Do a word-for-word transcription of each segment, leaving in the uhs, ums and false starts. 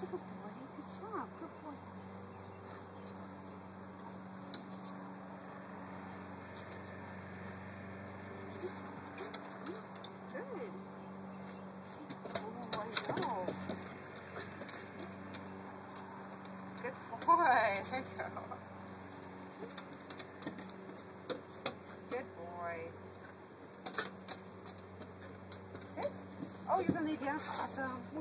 Good boy. Good job. Good boy. Good. Oh, I know. Good boy. There you go. Good boy. Sit. Oh, you're gonna lay down. Awesome. What?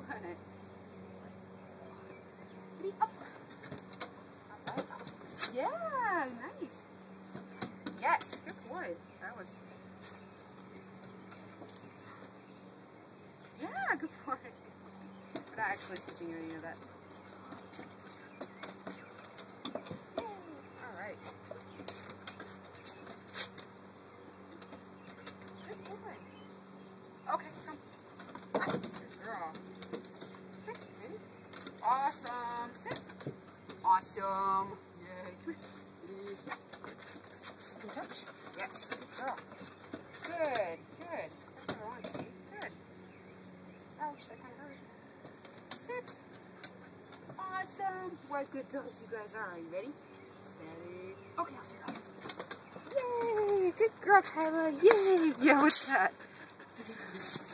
Ready? Up. All right. Yeah. Nice. Yes. Good boy. That was. Yeah. Good boy. We're not actually teaching you any of that. Yay. All right. Good boy. Okay, come. Good girl. Okay, ready? Awesome. Sit. Awesome. Yay. Come here. Can you touch? Yes. Good girl. Good. Good. That's what I want to see. Good. Ouch, that kind of hurt. Sit. Awesome. What good dogs you guys are. Are you ready? Steady. Okay, off you go. Yay. Good girl, Kyla. Yay. Yeah, what's that?